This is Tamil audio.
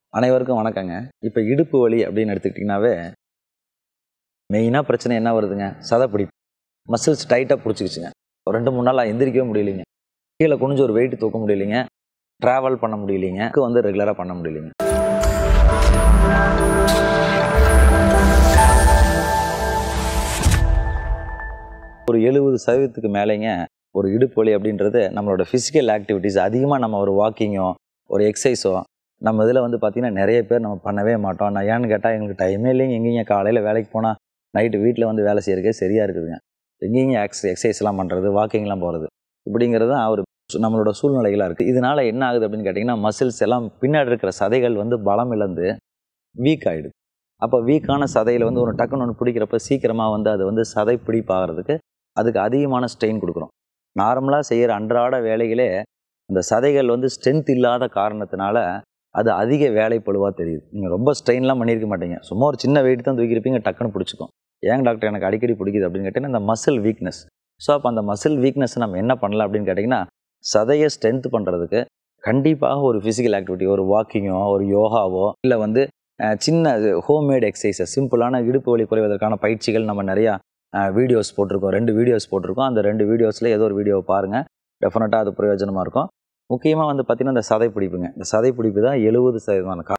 அனைவருக்கும் வணக்கங்க. இப்போ இடுப்பு வலி அப்படின்னு எடுத்துக்கிட்டிங்கனாவே மெயினாக பிரச்சனை என்ன வருதுங்க? சதைப்பிடிப்பு. மசில்ஸ் டைட்டாக பிடிச்சிக்கிச்சுங்க. 2-3 நாளாக எந்திரிக்கவே முடியலைங்க. கீழே குனிஞ்சு ஒரு வெயிட் தூக்க முடியலைங்க. ட்ராவல் பண்ண முடியலைங்க. ரெகுலராக பண்ண முடியலைங்க. ஒரு 70% மேலேங்க ஒரு இடுப்பு வலி அப்படின்றது நம்மளோட ஃபிசிக்கல் ஆக்டிவிட்டீஸ் அதிகமாக நம்ம ஒரு வாக்கிங்கோ ஒரு எக்ஸசைஸோ நம்ம இதில் பார்த்திங்கன்னா நிறைய பேர் நம்ம பண்ணவே மாட்டோம். நான் ஏன்னு கேட்டால் எங்களுக்கு டைமே இல்லைங்க. எங்கேங்க காலையில் வேலைக்கு போனால் நைட்டு வீட்டில் வேலை செய்யறதுக்கே சரியாக இருக்குதுங்க. எங்கேங்க எக்ஸசைஸ்லாம் பண்ணுறது, வாக்கிங்லாம் போகிறது இப்படிங்கிறது தான் ஒரு நம்மளோட சூழ்நிலைகளாக இருக்குது. இதனால் என்ன ஆகுது அப்படின்னு கேட்டிங்கன்னா மசில்ஸ் எல்லாம் பின்னாடி இருக்கிற சதைகள் பலம் இழந்து வீக் ஆகிடுது. அப்போ வீக்கான சதையில் ஒரு டக்குன்னு ஒன்று பிடிக்கிறப்ப சீக்கிரமாக அது சதை பிடிப்பாகிறதுக்கு அதுக்கு அதிகமான ஸ்ட்ரெயின் கொடுக்குறோம். நார்மலாக செய்கிற அன்றாட வேலைகளே அந்த சதைகள் ஸ்ட்ரென்த் இல்லாத காரணத்தினால அது அதிக வேலைப்பளுவாக தெரியுது. நீங்கள் ரொம்ப ஸ்ட்ரெயின்லாம் பண்ணியிருக்க மாட்டீங்க. சும்மா ஒரு சின்ன வெயிட் தான் தூக்கியிருப்பீங்க, டக்குன்னு பிடிச்சிக்கும். ஏங்க டாக்டர் எனக்கு அடிக்கடி பிடிக்குது அப்படின்னு கேட்டிங்கன்னா இந்த மசில் வீக்னஸ். ஸோ அப்போ அந்த மசில் வீக்னஸ் நம்ம என்ன பண்ணலாம் அப்படின்னு கேட்டிங்கன்னா சதையை ஸ்ட்ரென்த் பண்ணுறதுக்கு கண்டிப்பாக ஒரு ஃபிசிக்கல் ஆக்டிவிட்டி, ஒரு வாக்கிங்கோ ஒரு யோகாவோ இல்லை சின்ன ஹோம்மேட் எக்ஸசைஸஸ், சிம்பிளான இடுப்பு வலி குறைவதற்கான பயிற்சிகள் நம்ம நிறையா வீடியோஸ் போட்டிருக்கோம். 2 வீடியோஸ் போட்டிருக்கோம். அந்த 2 வீடியோஸில் ஏதோ ஒரு வீடியோவை பாருங்கள். டெஃபினட்டாக அது பிரயோஜனமாக இருக்கும். முக்கியமாக பார்த்திங்கன்னா இந்த சதைப்பிடிப்புங்க. இந்த சதைப்பிடிப்பு தான் 70%